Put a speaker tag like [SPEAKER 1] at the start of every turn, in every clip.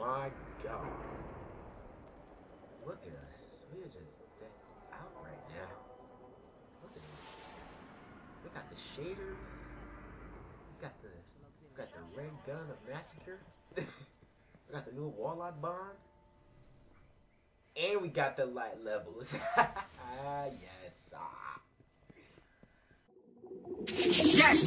[SPEAKER 1] my god. Look at us. We are just dead out right now. Look at this. We got the shaders. We got the red gun of massacre. We got the new Warlock bond. And we got the light levels. Yes. Yes!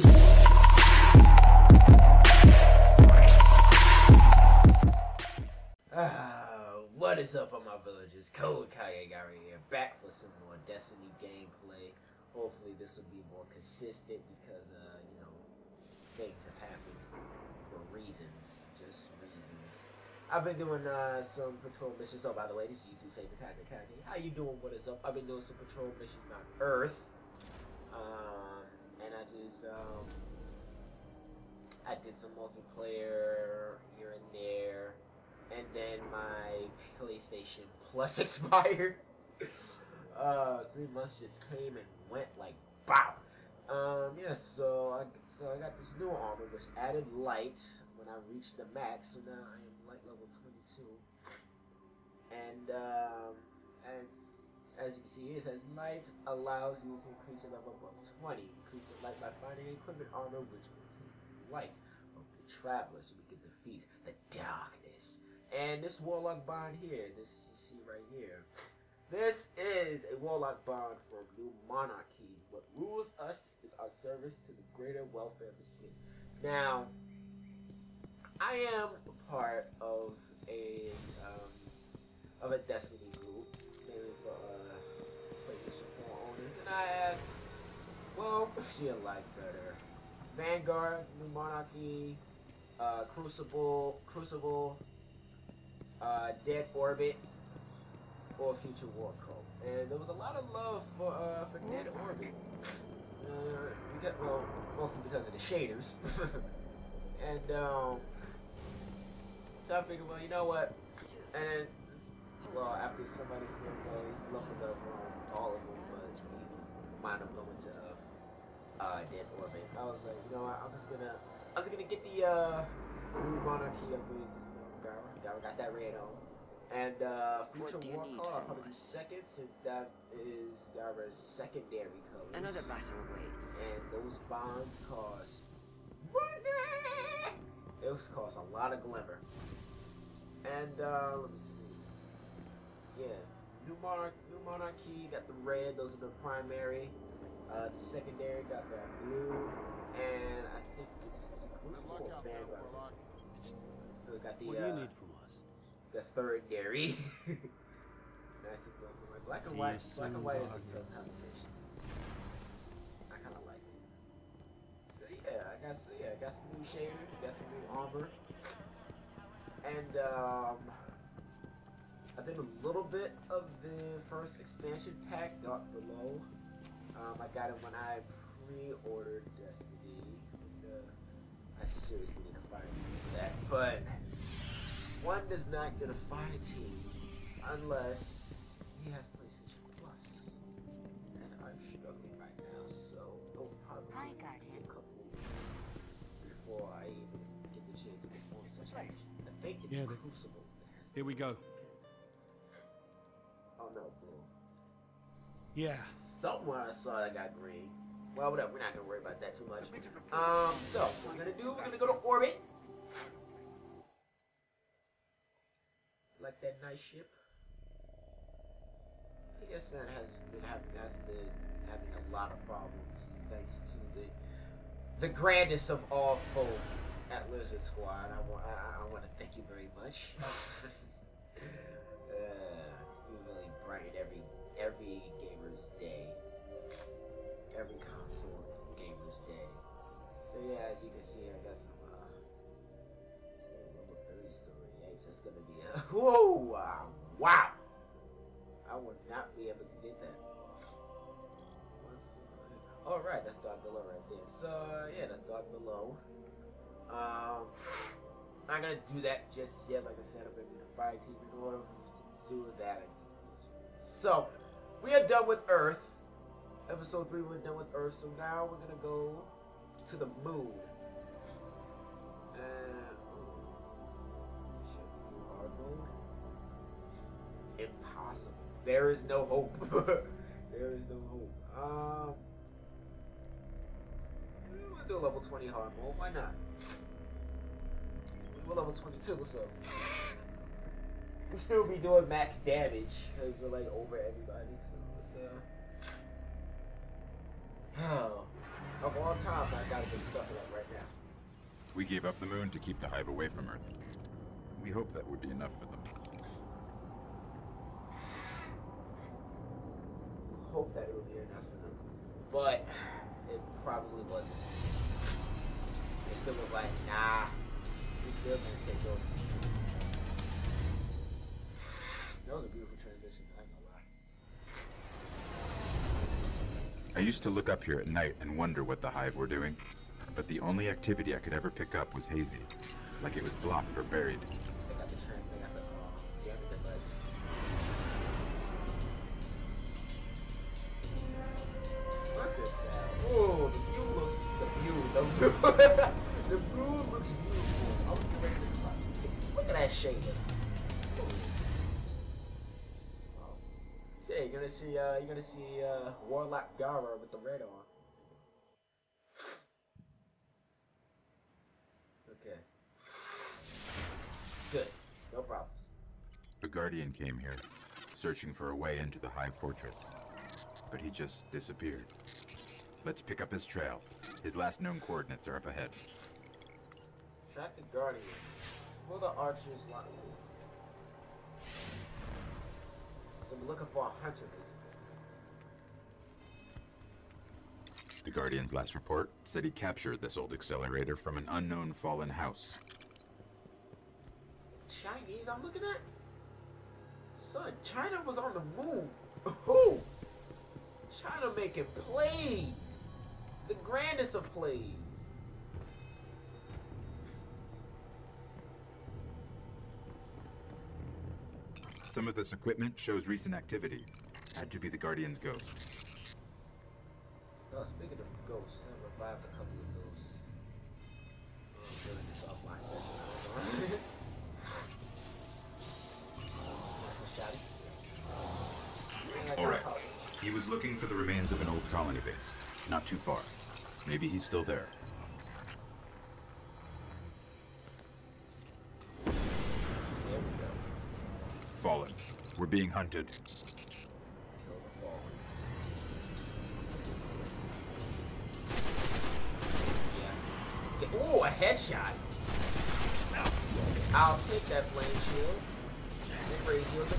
[SPEAKER 1] What is up, all my villagers? Code Kagegari here, back for some more Destiny gameplay. Hopefully this will be more consistent because, you know, things have happened for reasons, just reasons. I've been doing some patrol missions. Oh, by the way, this is YouTube favorite Kage. How you doing? What is up? I've been doing some patrol missions on Earth, and I just I did some multiplayer here and there. And then my PlayStation Plus expired. 3 months just came and went like bow. Yeah, so I got this new armor which added light when I reached the max. So now I am light level 22. And as you can see, it says light allows you to increase your level above 20. Increase your light by finding equipment armor which contains light from the traveler, so we can defeat the darkness. And this Warlock bond here, this you see right here, this is a Warlock bond from New Monarchy. What rules us is our service to the greater welfare of the city. Now, I am a part of a Destiny group, mainly for PlayStation 4 owners, and I asked, well, what should you like better? Vanguard, New Monarchy, Crucible, Dead Orbit, or Future War Cult. And there was a lot of love for Dead Orbit. Because, well, mostly because of the shaders. And so I figured, well, you know what? And well, after somebody said looking up all of them, but he wound up going to Dead Orbit. I was like, you know what? I'm just gonna get the New Monarchy upgrades. Gara got that red on. And Future War Call, I'll probably do second, since that is Gara's secondary colors.
[SPEAKER 2] Another battle awaits.
[SPEAKER 1] And those bonds cost money! Those cost a lot of glimmer. And let me see. Yeah. New Monarchy got the red, those are the primary. The secondary got that blue. And I think it's Crucible or Vanguard. We got the
[SPEAKER 3] what do you need from us?
[SPEAKER 1] The thirdary. Nice and black and white. Black and white is a tough combination. I kind of like it. So yeah, I got some new shaders, got some new armor, and I did a little bit of the first expansion pack, Dark Below. I got it when I pre-ordered Destiny. I seriously need a fire team for that, but one does not get a fire team unless he has PlayStation Plus, and I'm struggling right now, so it'll probably be a couple weeks before I even get the chance to perform such action. I think it's Crucible.
[SPEAKER 3] Here we go.
[SPEAKER 1] Oh no, blue.
[SPEAKER 3] Yeah.
[SPEAKER 1] Somewhere I saw that got green. Well, whatever, we're not gonna worry about that too much. So what we're gonna go to orbit. Like that nice ship. PSN has been having a lot of problems thanks to the grandest of all folk at Lizard Squad. I want to thank you very much. You really brighten every gamer's day. Every console gamer's day. So yeah, as you can see, I got some level 30 story. That's gonna be a whoa! Wow! I would not be able to get that. All right, that's Dark Below right there. So yeah, that's Dark Below. Not gonna do that just yet. Like I said, I'm gonna need a fire team in order to do that. So we are done with Earth. Episode 3, we're done with Earth, so now we're gonna go to the moon. And Awesome. There is no hope. There is no hope. We'll do level 20 hard mode. Why not? We're level 22, so we'll still be doing max damage because we're like over everybody. So let's of all times, I gotta get stuff like right now.
[SPEAKER 2] We gave up the moon to keep the Hive away from Earth. We hoped that would be enough for them.
[SPEAKER 1] Hope that it would be enough for them, but it probably wasn't. It still was like, nah, we still gonna take over this. That was a beautiful transition. I ain't gonna lie.
[SPEAKER 2] I used to look up here at night and wonder what the Hive were doing, but the only activity I could ever pick up was hazy, like it was blocked or buried.
[SPEAKER 1] They got the train, they got the see, I think the legs. Look at that. Oh, the view looks, the view looks beautiful. I'm ready to fight. Look at that shader. So yeah, you're gonna see Warlock Gara with the red on. Okay. Good. No problems.
[SPEAKER 2] The Guardian came here, searching for a way into the Hive Fortress, but he just disappeared. Let's pick up his trail. His last known coordinates are up ahead.
[SPEAKER 1] Track the Guardian. Explore the Archer's line. So we're looking for a hunter, basically.
[SPEAKER 2] The Guardian's last report said he captured this old accelerator from an unknown fallen house.
[SPEAKER 1] Chinese I'm looking at? Son, China was on the moon. Who? China making plays. The grandest of plays.
[SPEAKER 2] Some of this equipment shows recent activity. Had to be the Guardian's ghost.
[SPEAKER 1] Oh, speaking of ghosts, I revived a couple of ghosts. I'm doing this off my session.
[SPEAKER 2] Alright. He was looking for the remains of an old colony base. Not too far. Maybe he's still there.
[SPEAKER 1] There we go.
[SPEAKER 2] Fallen. We're being hunted.
[SPEAKER 1] Kill the fallen. Yeah. Ooh, a headshot. I'll take that flame shield and raise you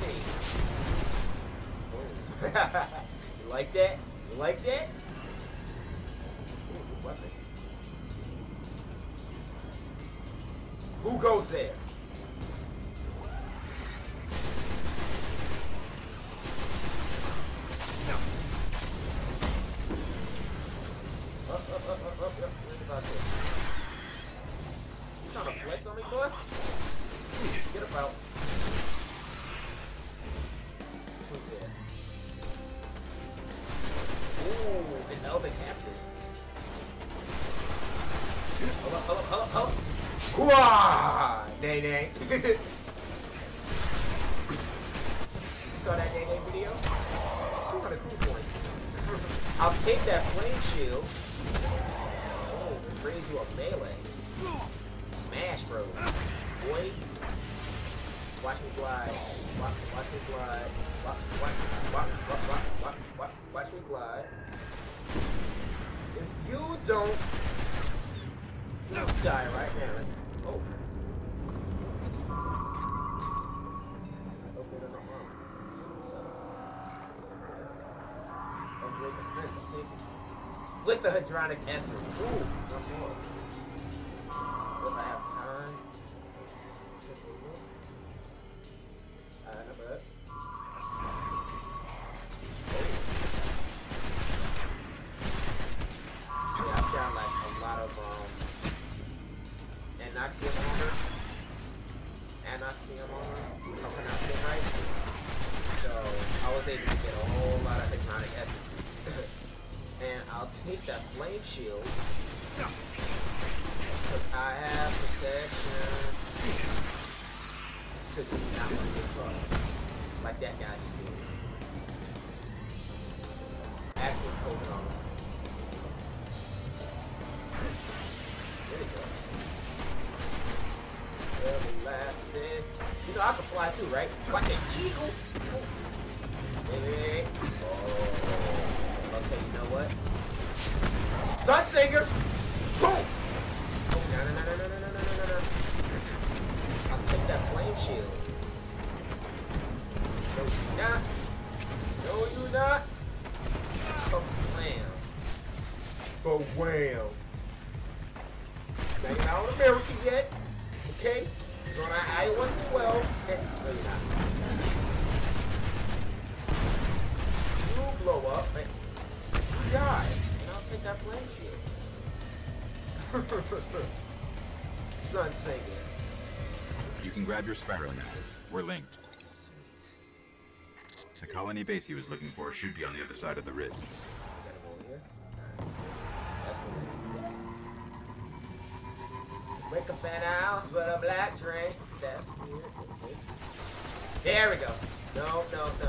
[SPEAKER 1] a grenade. You like that? You like that? Ooh, good weapon. Who goes there? Up. Think about this. You trying to flex on me, boy? Get about. Who's there? Ooh, an elder captain. Hold up. Hooah! Nay. You saw that Nay video? 200 cool points. I'll take that flame shield. Oh, raise you a melee. Smash, bro. Boy. Watch me glide. Watch me glide. Watch me glide. If you don't die right now. Oh. Okay, no. Upgrade the fence, I'm taking it. With the Hadronic Essence. Ooh, no more. If I have time. Not bad. Yeah, I've got like a lot of Anoxium armor. If I'm pronouncing it right. So I was able to get a whole lot of Hadronic Essences. And I'll take that flame shield. Because I have protection. Because you're not going to get caught. Like that guy just did. Actually, holding on. There we go. Everlasting. You know I can fly too, right? Like an eagle. Hey. Oh. Okay, you know what? Sunsinger. Boom. Oh, no. I'll take that flame shield. No, you not. No, you not. Oh, wham. But wham. Now you're not on America yet. Okay? You're on I-112. Okay. No, you're not. You blow up. You die. And I'll take that flame shield. Sunsinger.
[SPEAKER 2] You can grab your Sparrow now. We're linked.
[SPEAKER 1] Sweet.
[SPEAKER 2] The colony base he was looking for should be on the other side of the ridge.
[SPEAKER 1] Got him over here. That's cool. Wake up at house, but a black train. That's weird. Okay. There we go. No.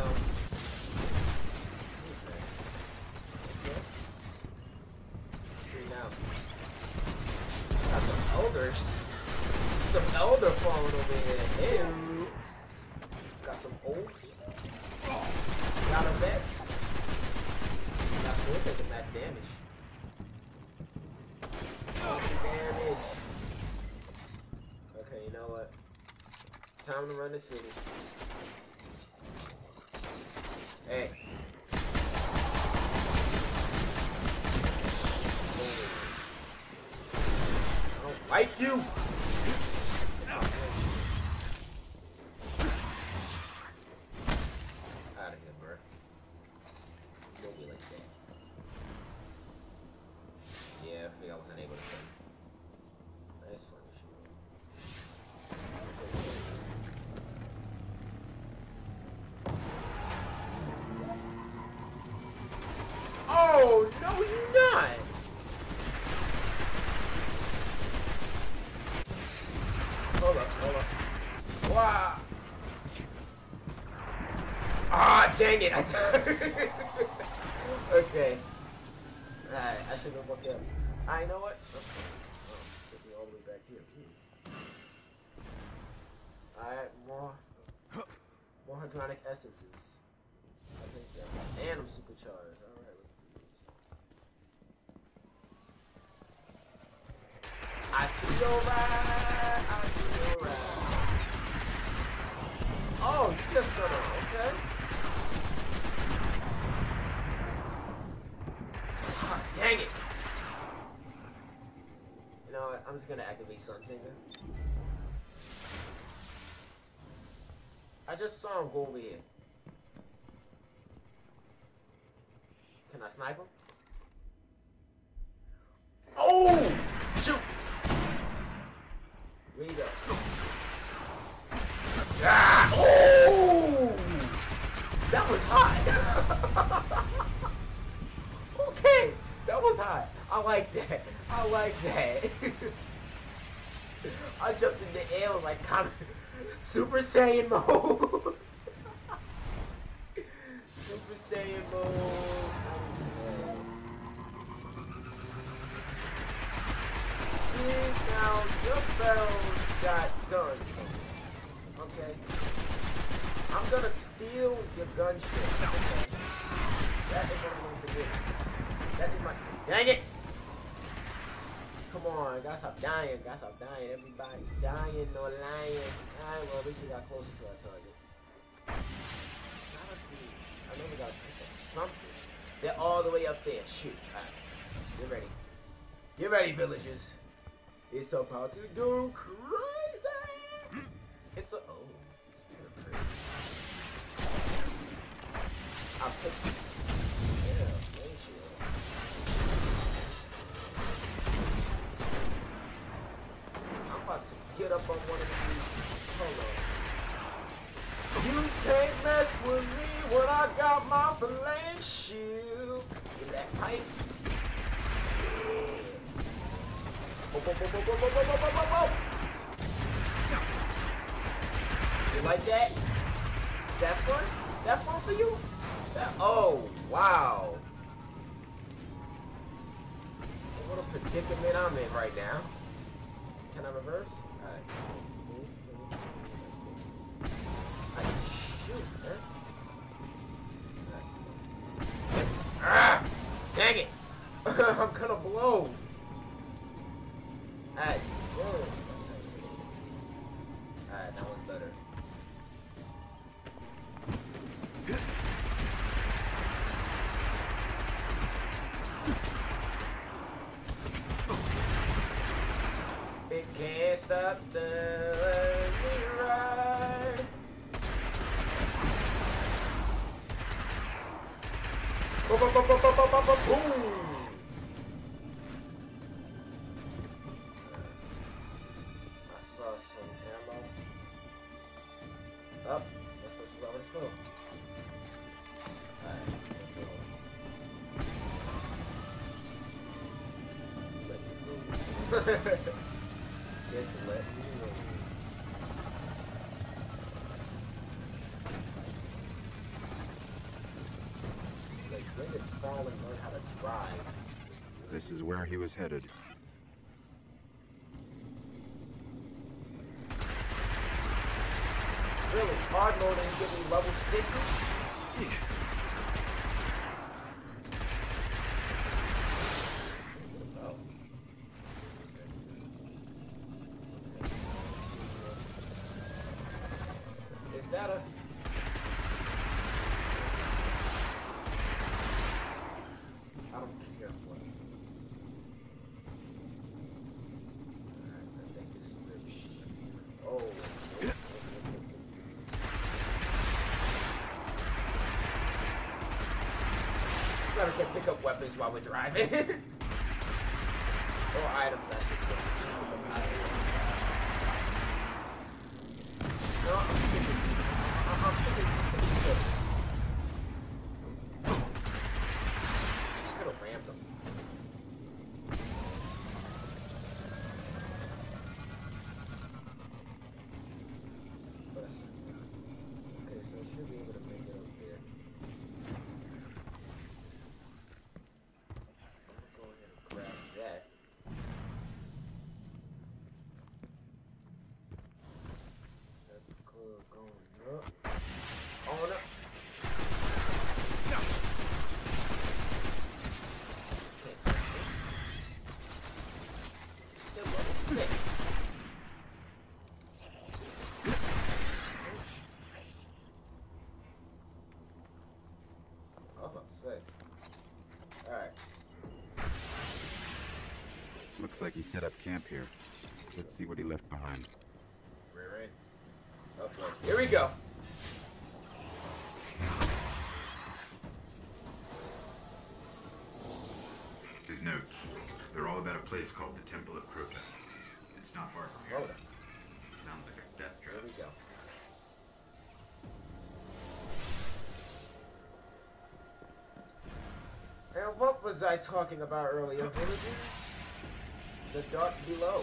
[SPEAKER 1] Okay. See now. Got some elders. Some elder phone over here. Ew. Got some old people. Got a vets. Got four taking max damage. Damage. Okay, you know what? Time to run the city. Hey. I don't like you. Out of here, bro. Don't be like that. Yeah, I think I was unable to send. That's funny shit. Oh, no, you're not. Hold up. Wow. Ah, dang it. Okay. Alright, I should have looked up. You know what? Oh, should be all the way back here. Alright, more hydronic essences. I think that. And I'm supercharged. Alright, let's do this. I see your ride. Oh, you just gonna, okay. Oh, dang it. You know what? I'm just gonna activate Sunsinger. I just saw him go over here. Can I snipe him? Oh! Shoot! Where you go? Ah! Oh! That was hot! Okay! That was hot. I like that. I jumped in the air, was like kind of Super Saiyan mode. Super Saiyan mode. See, now your spells got guns. Okay. I'm gonna steal your gunship. Okay. That is what I'm going to do. That is my. Dang it! Come on, gotta stop dying. Everybody dying, no lying. Alright, well, at least we got closer to our target. I know we gotta pick up something. They're all the way up there. Shoot. Alright. Get ready. Get ready, villagers. It's about to go crazy. It's a. Oh, speaking of crazy. I'll take it. Yeah, flame shield. I'm about to get up on one of these. Hold on. You can't mess with me when I got my flame shield. Get that pipe. Yeah. You like that? That fun? That fun for you? Oh, wow. What a predicament I'm in right now. Can I reverse? Alright. I can shoot, man. Ah! Dang it! I'm gonna blow. Alright. Alright, that was better. It can't stop the ride. Boom, boom, boom, boom, boom, boom, boom, boom. I saw some ammo. Oh, that's what she's already full. Alright, let's go. Let me move. Just let me move. Like, when did Fallen learn how to drive?
[SPEAKER 2] This is where he was headed.
[SPEAKER 1] Really? Hard mode and you give me level 6s? Oh. Is that a... I don't care for it. I think it's the... Oh. Glad we can pick up weapons while we're driving. Or items, I should say. No, I'm sick of I'm sick of these service. I could have rammed them. But that's okay, so I should be able to make it up there. Go ahead and grab that. That's cool, going up. On up. Can't touch it. They're level 6. I was about to say. Alright.
[SPEAKER 2] Looks like he set up camp here. Let's see what he left behind.
[SPEAKER 1] We're in. Okay. Here we go.
[SPEAKER 2] His notes. They're all about a place called the Temple of Crota. It's not far from
[SPEAKER 1] Hold on.
[SPEAKER 2] Sounds like a death
[SPEAKER 1] Here
[SPEAKER 2] trap.
[SPEAKER 1] we go. And what was I talking about earlier, villagers? The dark below.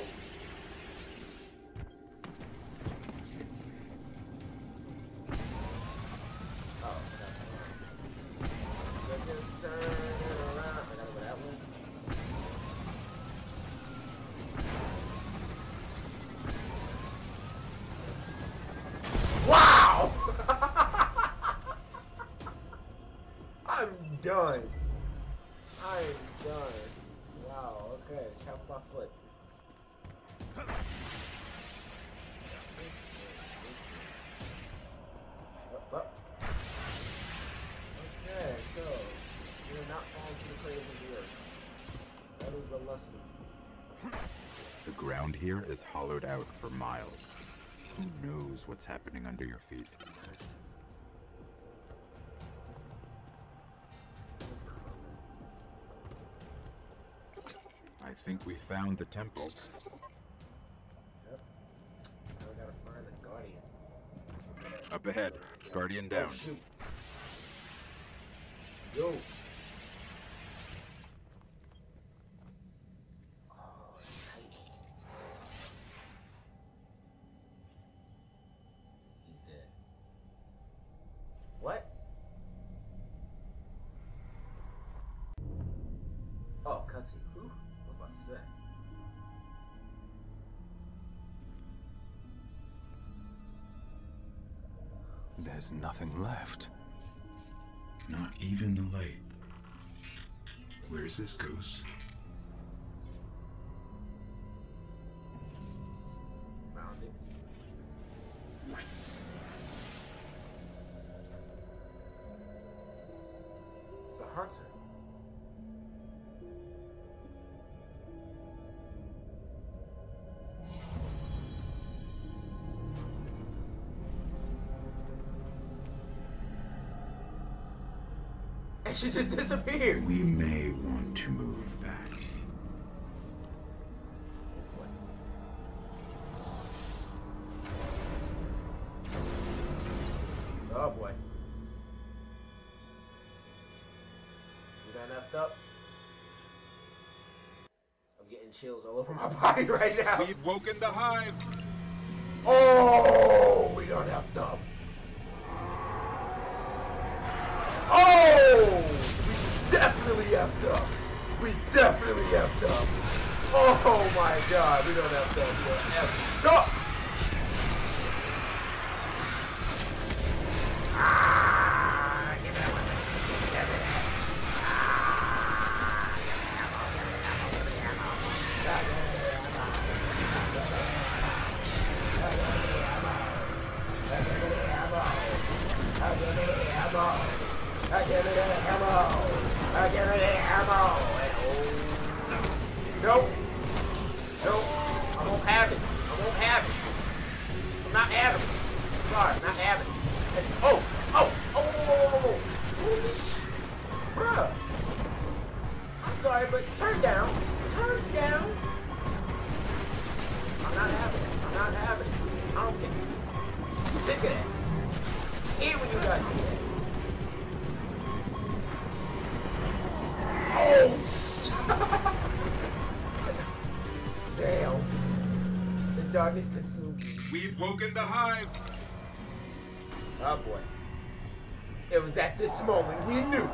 [SPEAKER 1] Oh, that's one. So just turn it around. I gotta go that way. Wow! I'm done. I am done. Wow, okay. Chop my foot. Up. Okay, so you're not falling to the craters of the earth. That is the lesson.
[SPEAKER 2] The ground here is hollowed out for miles. Who knows what's happening under your feet? I think we found the temple.
[SPEAKER 1] Yep. Now we gotta find the Guardian.
[SPEAKER 2] Up ahead. Guardian down.
[SPEAKER 1] Oh, shoot. Yo. Oh, it's tight. He's dead.
[SPEAKER 4] There's nothing left.
[SPEAKER 2] Not even the light. Where's this ghost?
[SPEAKER 1] Found it. It's a hunter. And she just disappeared.
[SPEAKER 2] We may want to move back.
[SPEAKER 1] Oh boy. We done effed up. I'm getting chills all over my body right now.
[SPEAKER 2] We've woken the hive.
[SPEAKER 1] Oh, we done effed up. Oh, we definitely effed up. We definitely effed up. Oh my God, we done effed up. We're effed up. Give me that one. Give me that. Give me the ammo. Nope. Nope. I won't have it. I won't have it. I'm not having it. Sorry, I'm not having it. Oh! Oh! Oh! Holy sh! Bruh! I'm sorry, but turn down. Turn down. I'm not having it. I'm not having it. I don't care. Sick of that. Hate when you guys do that. Oh! Damn. The darkness consumed me.
[SPEAKER 2] We've woken the hive.
[SPEAKER 1] Oh boy. It was at this moment we knew.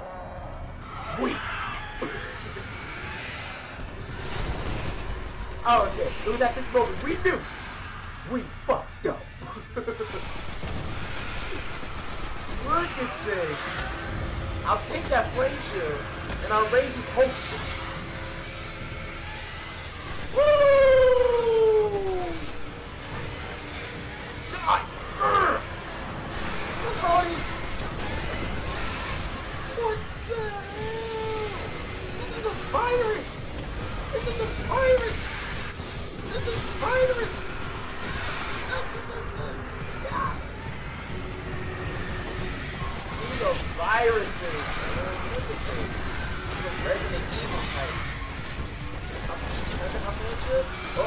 [SPEAKER 1] Oh, okay. It was at this moment we knew. We fucked up. Look at this. I'll take that flame shield and I'll raise you potion. Woo! God! Look at all these. What the hell? This is a virus! This is a virus! This is a virus! That's what this is! Yeah! These are viruses! What's the thing? It's a Resident Evil type. Oh,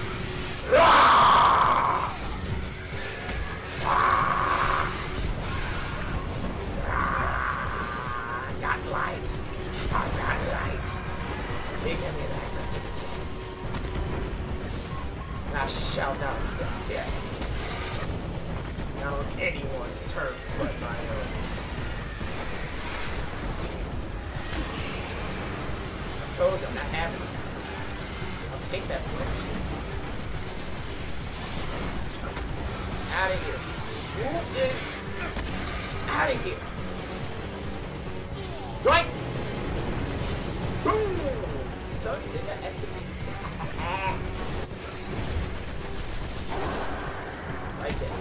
[SPEAKER 1] got light. I got light. Give me light unto the death. I shall not accept death. Not on anyone's terms but my own. I told you I'm not having it. I'll take that flesh. Out of here. Who is out of here? Right! Boom! Sunset activate. Right there.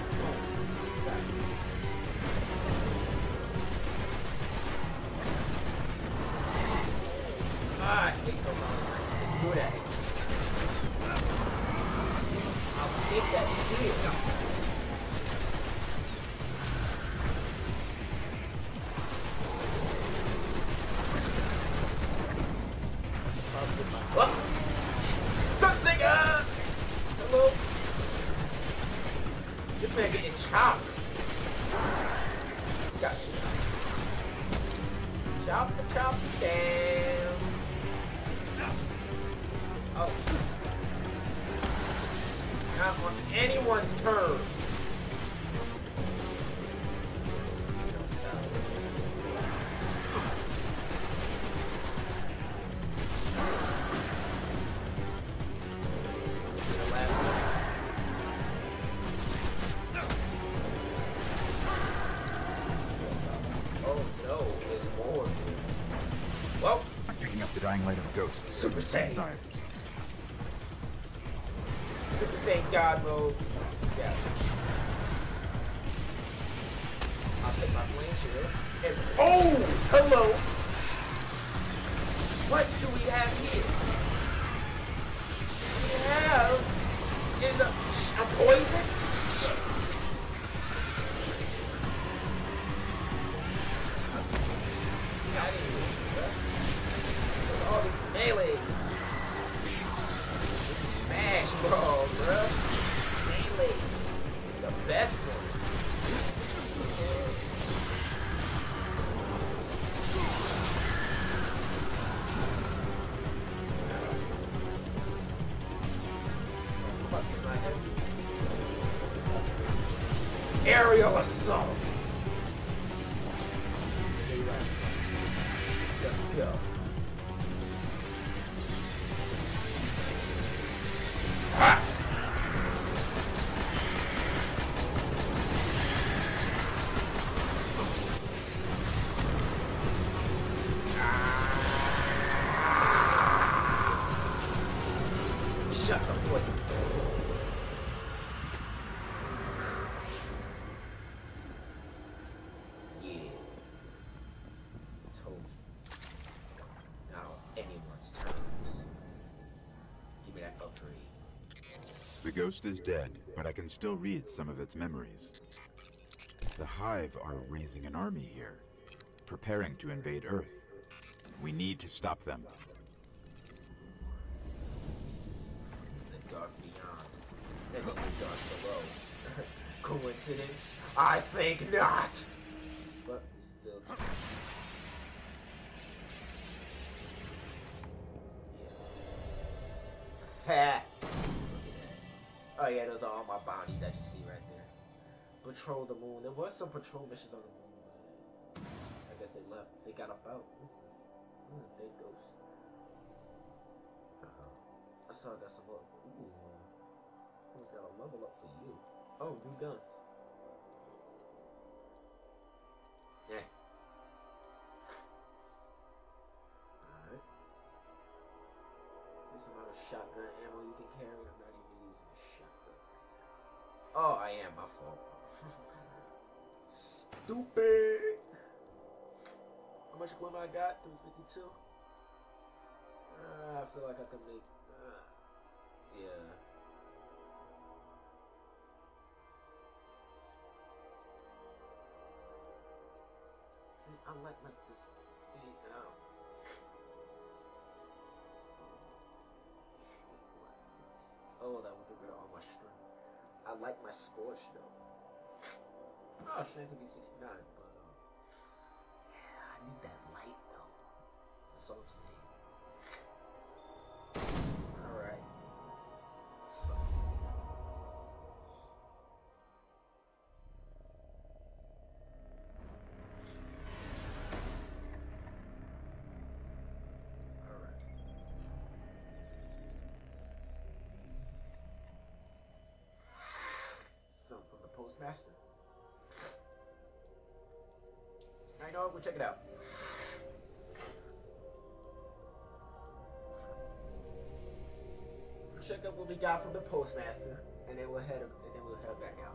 [SPEAKER 1] I hate the wrong. Do that. I'll take that shield. What? Sunsinger! Hello? This man getting chopped. Gotcha. Chop down. Oh. Not on anyone's terms. Super Saiyan.
[SPEAKER 2] Sorry.
[SPEAKER 1] Super Saiyan God mode. Yeah. I'll take my flame shield. And oh, hello. What do we have here? We have is a poison. Shit. Get out of here, bruh. Look at all these melee. Smash Brawl, bruh. Melee. The best one. Aerial assault. Let's go. Ha! Shut up, poison.
[SPEAKER 2] The ghost is dead, but I can still read some of its memories. The Hive are raising an army here, preparing to invade Earth. We need to stop them.
[SPEAKER 1] The dark beyond, and the dark below. Coincidence? I think not! But it's still... Ha! Oh yeah, those are all my bounties that you see right there. Patrol the moon. There was some patrol missions on the moon. I guess they left. They got up out. They ghost. I saw I got some up. Ooh. Who's got a level up for you? Oh, new guns. Yeah. Alright. There's a lot of shotgun ammo you can carry. I'm not even using a shotgun. Oh, I am. My fault. Stupid. How much glimmer I got? 352. I feel like I can make. Yeah. See, I like this. See now. Oh, that would get rid of all my strength. I like my scorch though. Oh, strength could be 69, but yeah, I need that light though. That's all I'm saying. Alright. Sucks. Alright. Something from the postmaster. I know, we'll check it out. We'll check out what we got from the postmaster, and then we'll head back out.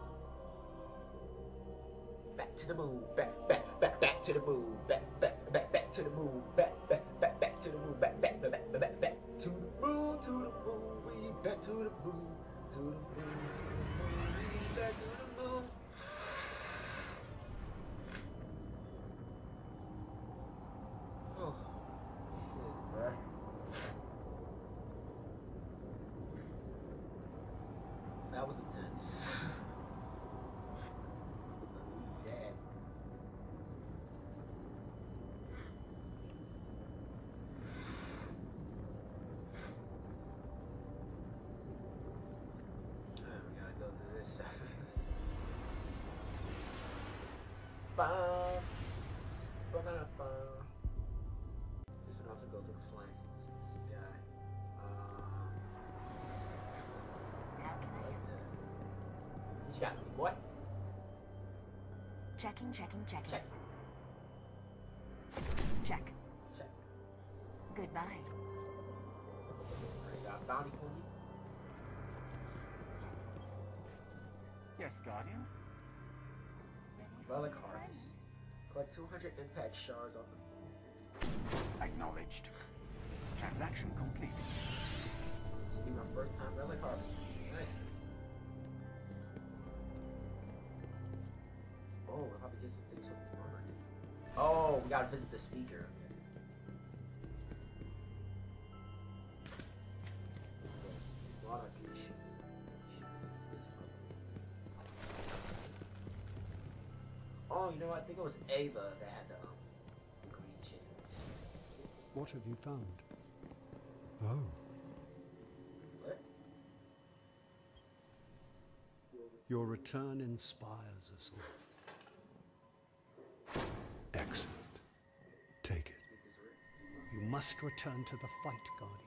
[SPEAKER 1] Back to the moon, back to the moon, back to the moon, back to the moon, back to the moon, we back to the moon, to the moon, we back to the moon. Oh, bruh. That was intense. Yeah. We gotta go through this. This one also goes to the flying sequence in the sky. What you got for me, boy?
[SPEAKER 4] Checking.
[SPEAKER 1] Check.
[SPEAKER 4] Check.
[SPEAKER 1] Check.
[SPEAKER 4] Goodbye.
[SPEAKER 1] You got a bounty for me?
[SPEAKER 5] Yes, Guardian?
[SPEAKER 1] Relic Harvest. Collect 200 impact shards on the...
[SPEAKER 5] Acknowledged. Transaction complete.
[SPEAKER 1] This will be my first time Relic Harvest. Nice. Oh, we'll probably get some things from the market. Oh, we gotta visit the speaker. Oh, you know what? I think it was Ava that had the green chain.
[SPEAKER 3] What have you found? Oh.
[SPEAKER 1] What?
[SPEAKER 3] Your return inspires us all. Excellent. Take it. You must return to the fight, Guardian.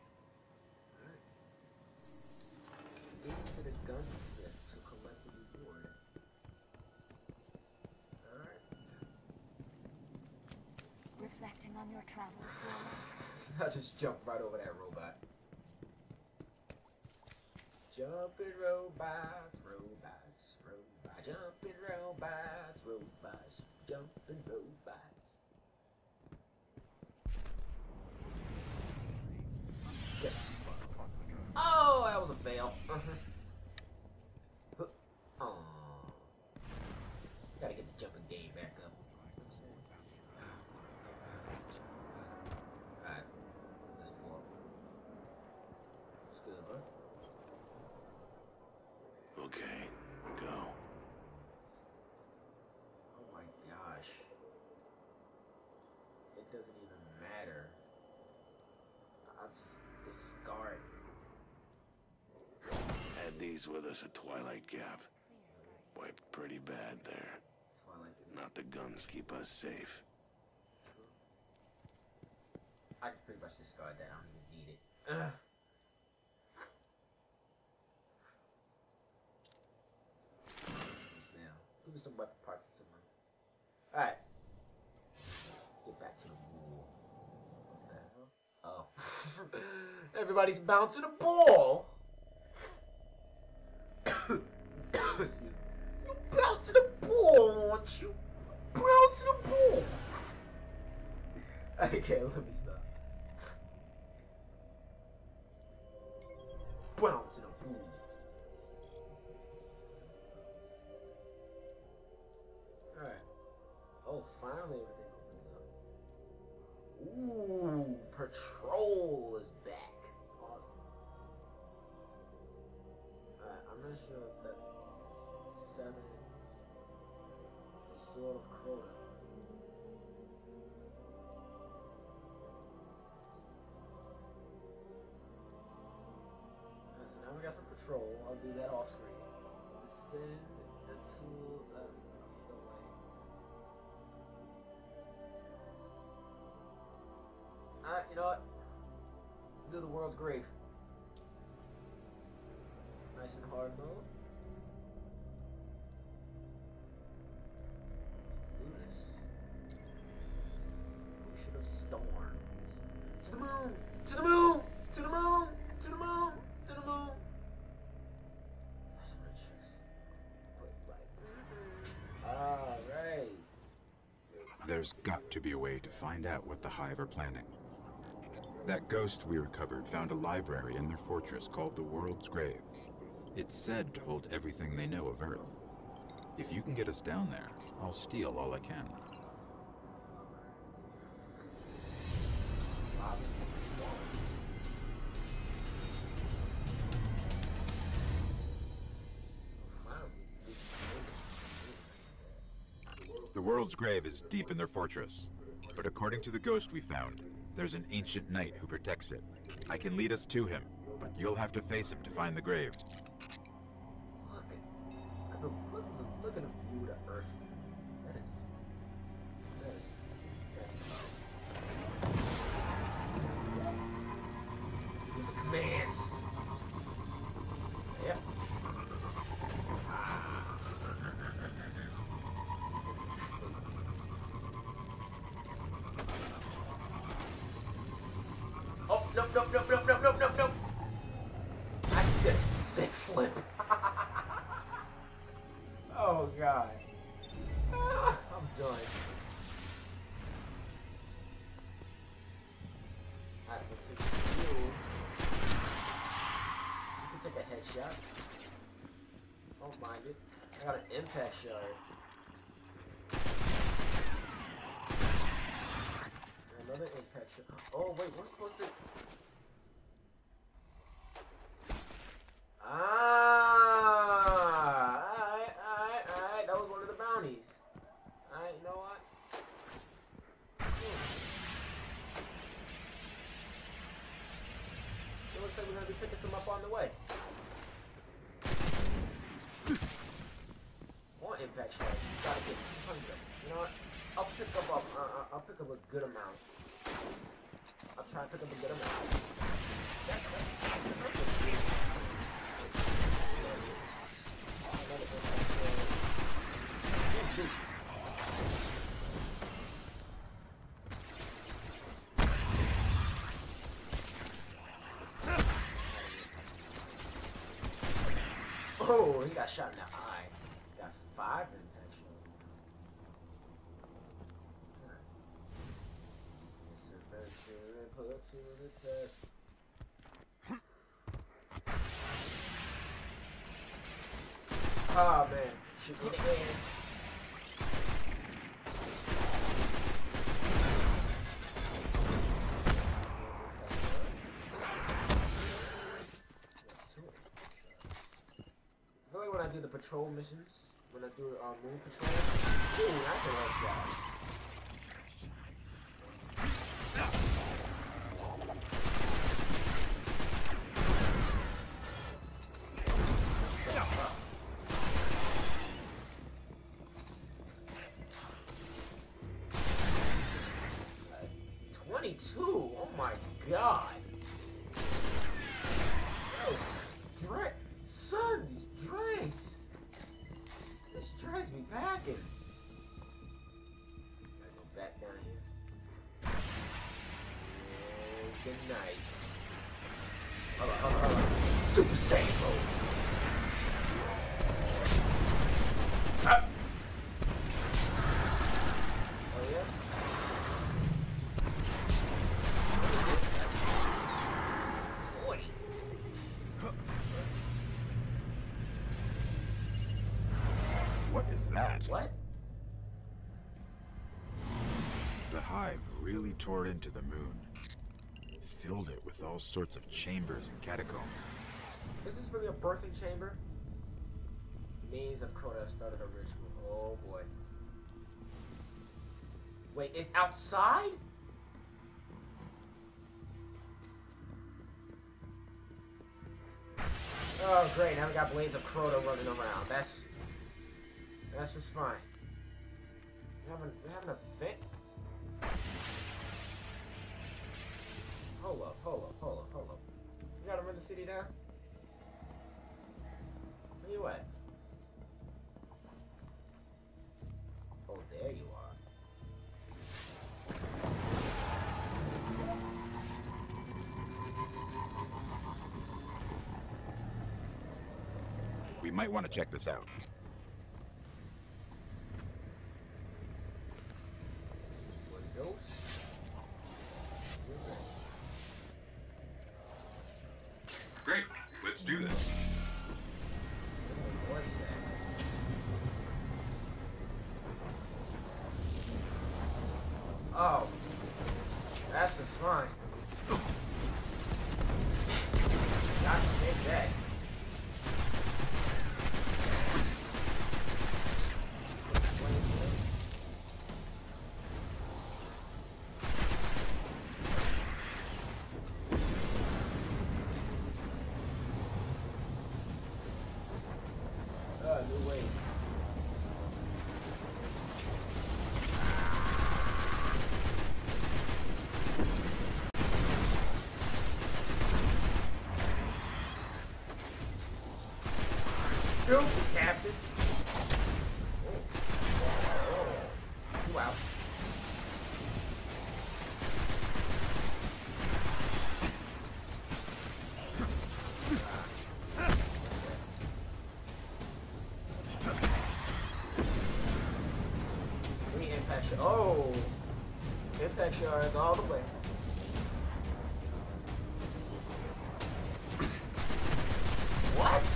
[SPEAKER 1] Alright. Into the gunsmith to collect the reward. Alright.
[SPEAKER 4] Reflecting on your travels, Lola.
[SPEAKER 1] I just jumped right over that robot. Jumping robots, robots, robots. Jumping robots, robots. Jumping robots. Yes. Oh, that was a fail. Oh. Gotta get the jumping game back up. Alright. Let's go. What's good, bro?
[SPEAKER 6] Okay, go.
[SPEAKER 1] Oh my gosh. It doesn't even matter. I'll just discard.
[SPEAKER 6] Had these with us at Twilight Gap. Wiped pretty bad there.
[SPEAKER 1] Twilight.
[SPEAKER 6] Not the guns keep us safe.
[SPEAKER 1] I can pretty much discard that. I don't even need it. Ugh. Now, give me some weapon parts and some money. Alright. Let's get back to the rule. What the hell? Oh. Everybody's bouncing a ball! Excuse me. You bouncing a ball, aren't you? Bouncing a ball! Okay, let me stop. Bouncing a ball. Alright. Oh, finally everything opened up. Ooh, Patrol is back. Awesome. Alright, I'm not sure if that's 7. The Sword of Crota. Alright, so now we got some Patrol. I'll do that off screen. Descend until I feel like. Alright, you know what? Do the world's grave. Nice and hard mode. Let's do this. Ocean of Storms. To the moon! To the moon! To the moon! To the moon! To the moon! That's what it is. Put like. Alright.
[SPEAKER 2] There's got to be a way to find out what the Hive are planning. That ghost we recovered found a library in their fortress called the World's Grave. It's said to hold everything they know of Earth. If you can get us down there, I'll steal all I can. The World's Grave is deep in their fortress, but according to the ghost we found, there's an ancient knight who protects it. I can lead us to him, but you'll have to face him to find the grave.
[SPEAKER 1] Look at the view of the Earth. That is commands. Yep. nope. I did a sick flip. Oh god. I'm done. Alright, let's see you. You can take a headshot. Don't mind it. I got an impact shard. Another impact shard. Oh wait, we're supposed to. Alright. That was one of the bounties. Alright, you know what? So it looks like we're gonna be picking some up on the way. One impact shot. Gotta get 200. You know what? I'll pick up a good amount. I'll try and pick up a good amount. Oh, he got shot in the eye. Got 5 impact shots. This adventure put to the test. Oh man, shoot me in the air. When I do the patrol missions, when I do moon patrol, ooh, that's a red shot. Oh my god. Yo, son, these drinks. This drags me packing. Gotta go back down here. And good night. Hold on. Super Saiyan mode. Ah. Oh yeah?
[SPEAKER 2] That.
[SPEAKER 1] What?
[SPEAKER 2] The hive really tore into the moon. Filled it with all sorts of chambers and catacombs.
[SPEAKER 1] Is this really a birthing chamber? Maze of Crota started a ritual. Oh boy. Wait, it's outside? Oh great, now we got Blades of Crota running around. That's just fine. We have an event. Hold up. You gotta run the city down? Where you at? Oh, there you are.
[SPEAKER 2] We might want to check this out.
[SPEAKER 7] Great, let's do this.
[SPEAKER 1] What's that? Oh, that's just fine. I can take that. New wave. Stupid, Captain. You out. Impact Shards. Oh! Impact Shards all the way. What?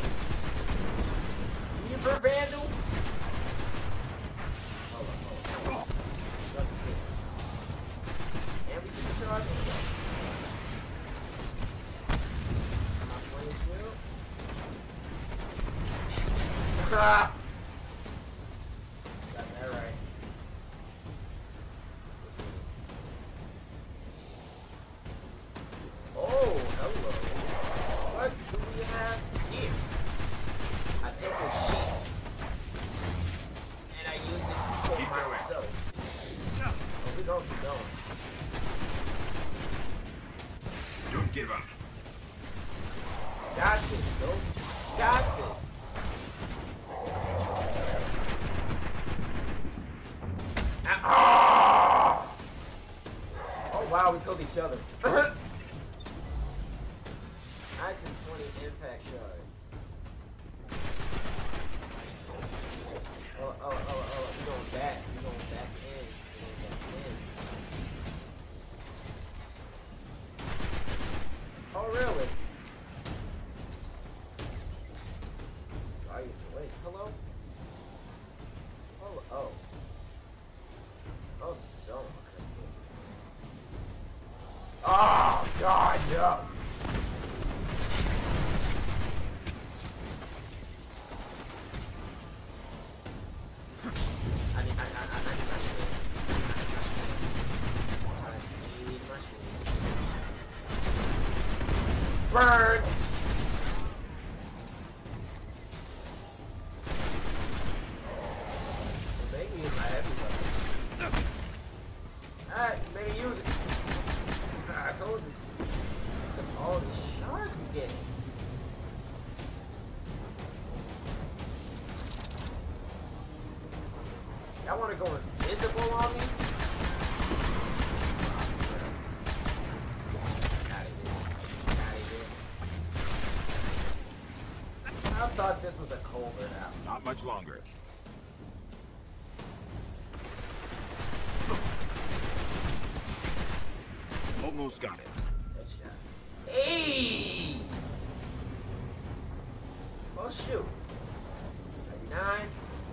[SPEAKER 1] Reaver Vandal? Hold on. Let's see. And we see the charge. Ah! Got that right. Oh, hello. What do we have here? I take this sheet and I use it for myself. Oh, we don't keep going.
[SPEAKER 7] Don't give up.
[SPEAKER 1] Got this, though. Got this. Oh wow, we killed each other. Nice and 20 impact shards. Oh, we're going back. We're going back in. Oh really? Wait, hello? Oh. Oh, so okay. Oh, God, no. I need my shield. I need my shield. Burn! Maybe it's my heavy weapon. Alright, maybe use it. I told you. Look at all these shards we get. Y'all wanna go invisible on me? I thought this was a covert out.
[SPEAKER 2] Not much longer. Almost got it.
[SPEAKER 1] Headshot. Hey! Oh shoot. 99.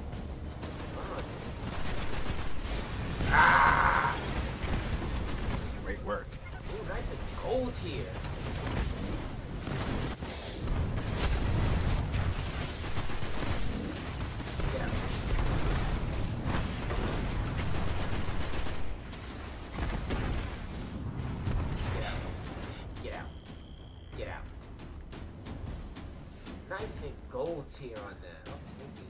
[SPEAKER 1] Ah!
[SPEAKER 2] Great work.
[SPEAKER 1] Ooh, nice and gold tier. Yeah. Get out. Nice and gold tier on that. I'll take it.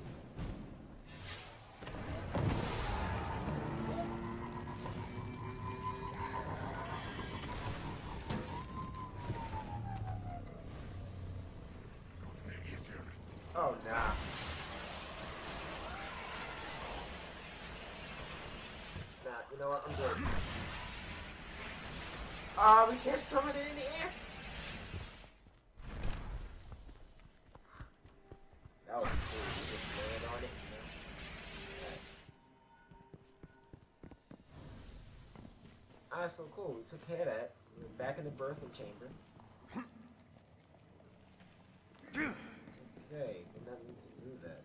[SPEAKER 1] Oh, nah. Nah, you know what? I'm good. We can't summon it in the air? That would be cool. We just land on it. Alright, so cool. We took care of that. We're back in the birthing chamber. Okay, we not need to do that.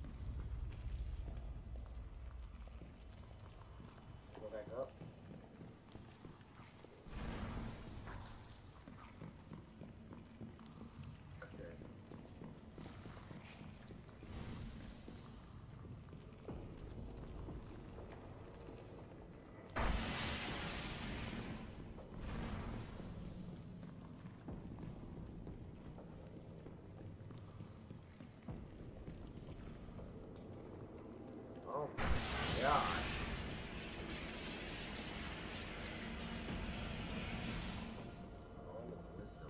[SPEAKER 1] Go back up. Okay. Oh my god. All of wisdom.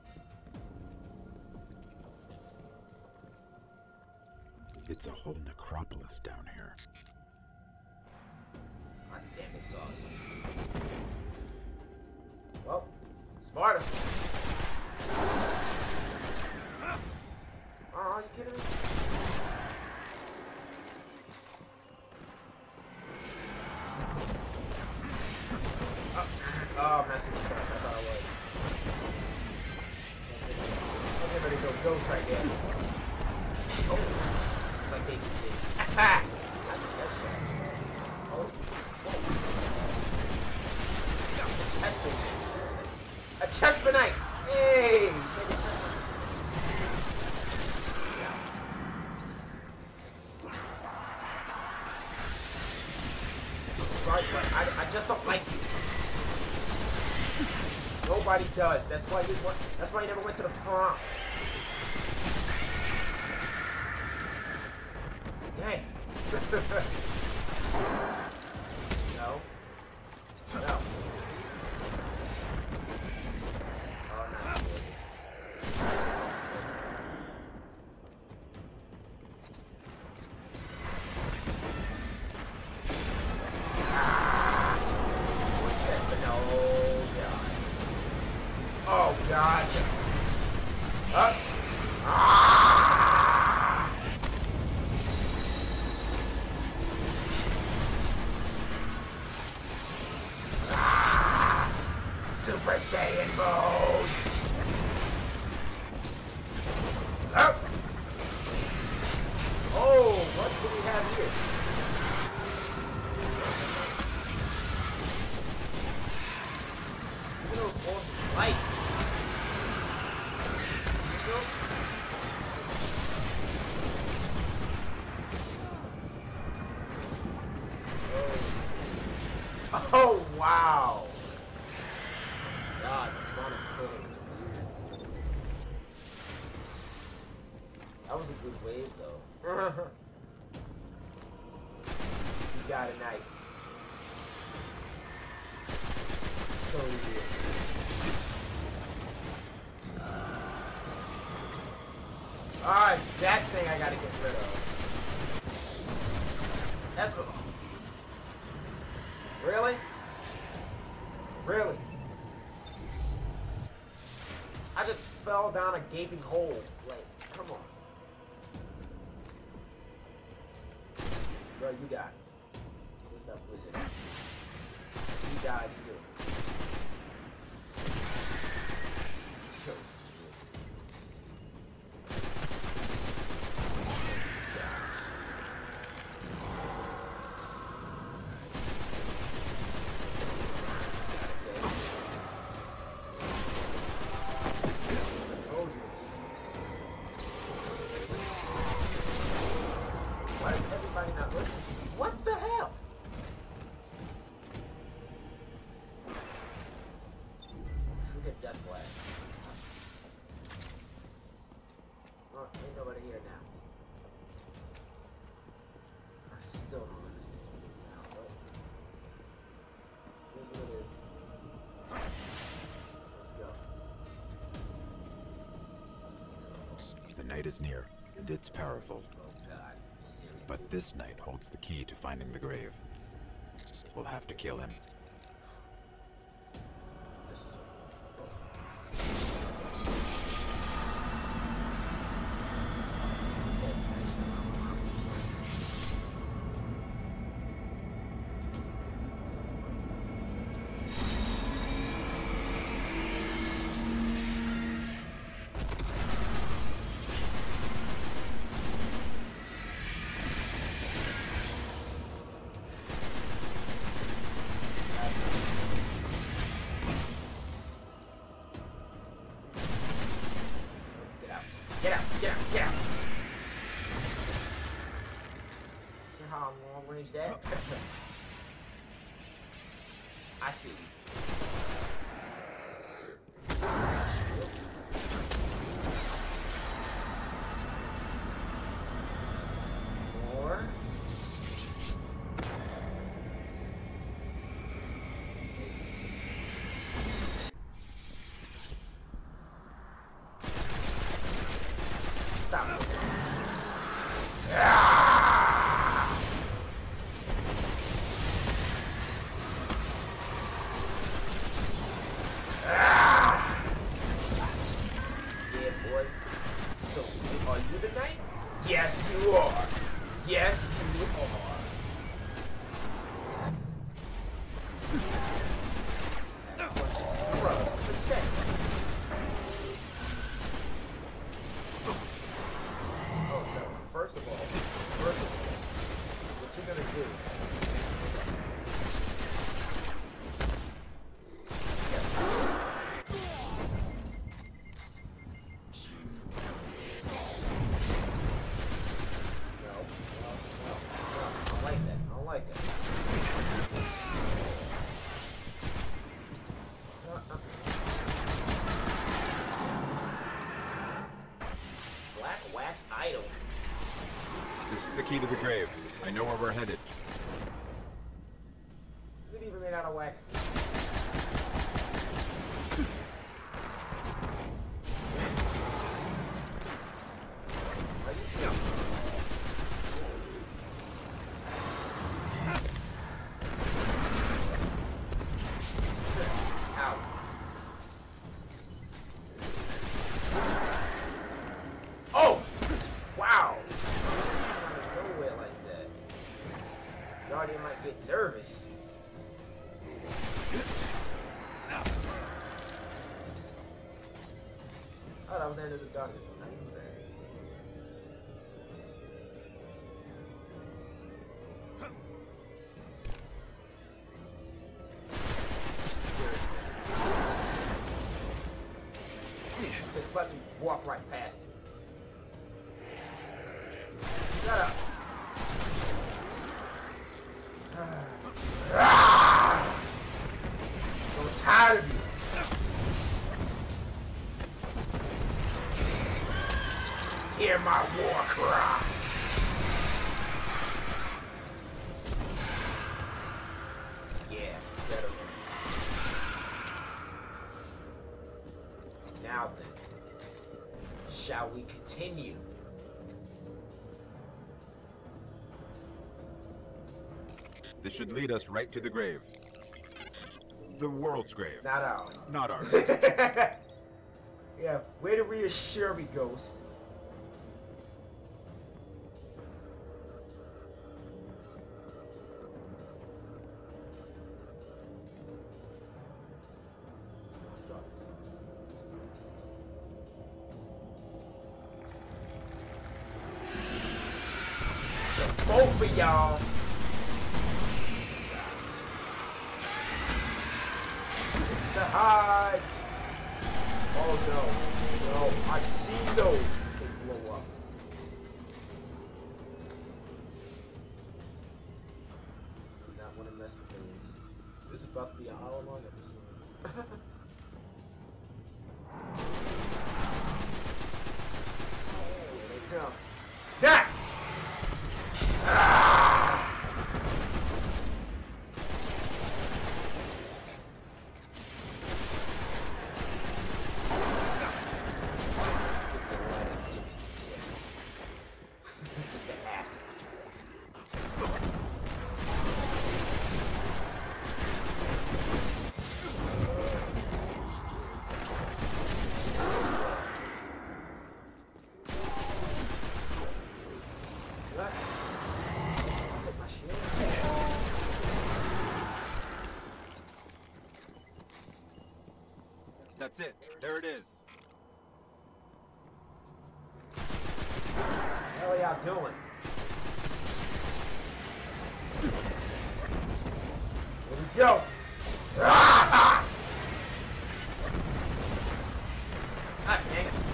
[SPEAKER 2] It's a whole necropolis down here.
[SPEAKER 1] God damn it, Sauce. Well, Sparta. Oh, you kidding me? ghost right there. Oh, it's like they did. That's a headshot. Oh, whoa. A Chespinite. Hey. Sorry, but I just don't like you. Nobody does. That's why you never went to the prom. Dang. No. No. Oh, not good. Oh God! Up! Ah! Ah! Super Saiyan mode! Up! Oh, what do we have here? Look at those awesome lights. Oh wow! God, the spawn of killing was weird. That was a good wave though. You got a knife. So weird. Alright, that thing I gotta get rid of. That's a... Really? Really? I just fell down a gaping hole. Like, come on. Bro, you got it. What's up, wizard? You guys too. Sure. What the hell? Look at Death Blast. Oh, ain't nobody here now. I still don't understand. But here's what it is. Let's go.
[SPEAKER 2] The night is near, and it's powerful.
[SPEAKER 1] Oh God.
[SPEAKER 2] But this knight holds the key to finding the grave. We'll have to kill him.
[SPEAKER 1] Get out, get out, get out! See how long range that? I see you. More. Stop. Yeah, boy. So, are you the knight? Yes, you are. Yes, you are. Bunch of scrubs to protect. Oh, idle.
[SPEAKER 2] This is the key to the grave. I know where we're headed.
[SPEAKER 1] Is it even made out of wax? Are you sure? Ow. Oh! Wow! Nowhere like that. Guardian might get nervous. Oh, that was the end of the darkness. Not even bad. Just let me walk right past it. Shut up. I'm tired of you. Hear my war cry. Yeah, better. Now then, shall we continue?
[SPEAKER 2] This should lead us right to the grave. The world's grave.
[SPEAKER 1] Not ours.
[SPEAKER 2] Not ours.
[SPEAKER 1] Yeah, way to reassure me, Ghost. Both of y'all. It's the hide. Oh no, no, I've seen those. They blow up. Do not want to mess with those. This is about to be an hour-long episode. Here they come. That!
[SPEAKER 2] That's it. There it is.
[SPEAKER 1] What the hell are y'all doing? Here we go. Ah! God dang it.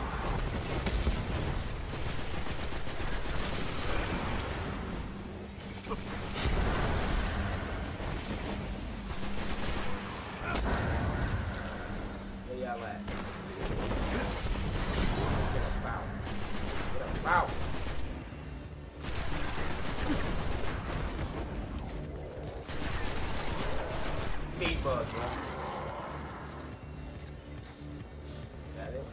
[SPEAKER 1] Where y'all at? Get up, bow. Get up, bow. Meat bug, bro. Got it?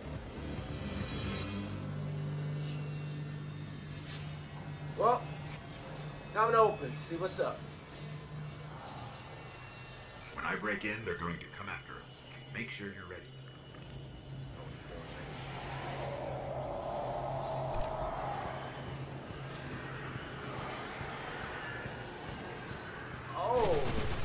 [SPEAKER 1] Well, time to open. See what's up.
[SPEAKER 7] When I break in, they're going to come after us. Make sure you're ready.
[SPEAKER 1] Oh.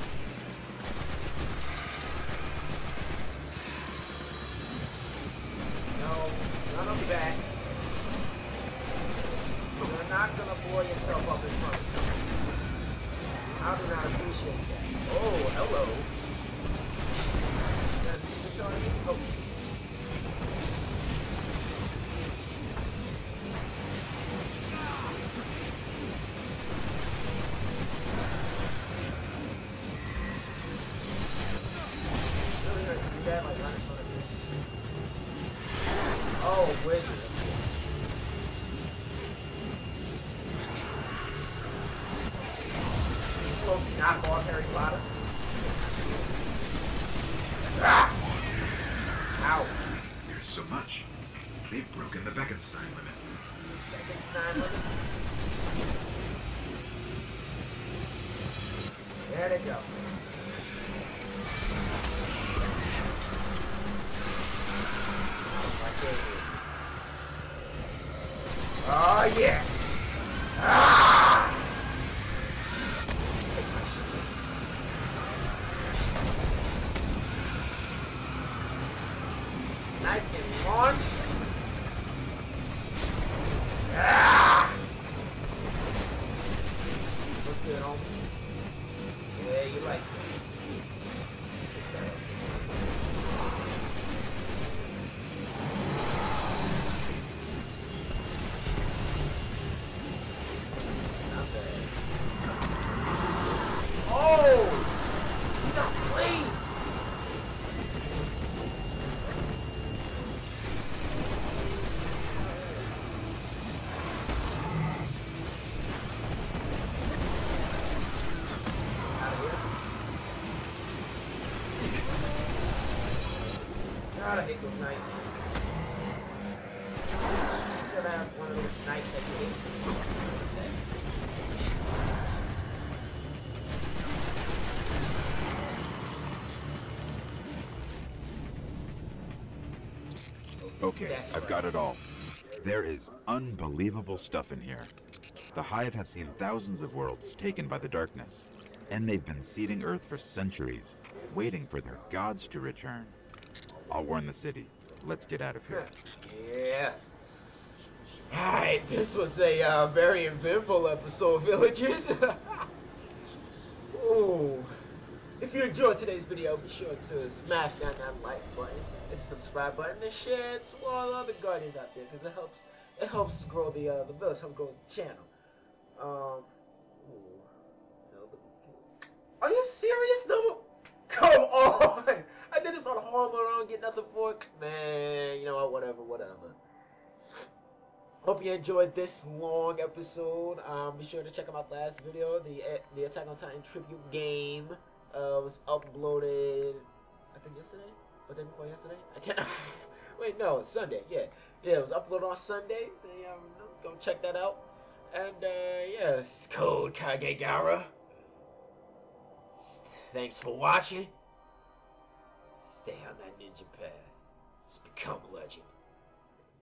[SPEAKER 1] No, none of that. You're not gonna blow yourself up in front of me. I do not appreciate that. Oh, hello. Got a piece on you? Oh. Really gonna do that, like right in front of me? Oh, wizard. knock off Harry Potter. Ah! Ow.
[SPEAKER 2] There's so much. They've broken the Bekenstein limit.
[SPEAKER 1] Bekenstein limit? There they go. Oh yeah! Ah! Nice and launch. Ah! What's good, homie? Yeah, you like that. God, I hate those knights. You gotta have one of those knights that you hate.
[SPEAKER 2] Okay, I've got it all. There is unbelievable stuff in here. The Hive have seen thousands of worlds taken by the darkness, and they've been seeding Earth for centuries, waiting for their gods to return. I'll warn the city. Let's get out of here.
[SPEAKER 1] Yeah. Alright, this was a very eventful episode, villagers. Ooh. If you enjoyed today's video, be sure to smash that like button and subscribe button and share it to all other guardians out there, because it helps grow the village, helps grow the channel. Are you serious, no? Come on! I did this on hard mode, I don't get nothing for it. Man, you know what, whatever. Hope you enjoyed this long episode. Be sure to check out my last video, the Attack on Titan tribute game. Was uploaded, I think yesterday? Or the day before yesterday? I can't. Wait, no, it's Sunday. Yeah, it was uploaded on Sunday. So go check that out. And yeah, it's Code Kagegara. Thanks for watching. Stay on that ninja path. Let's become legend.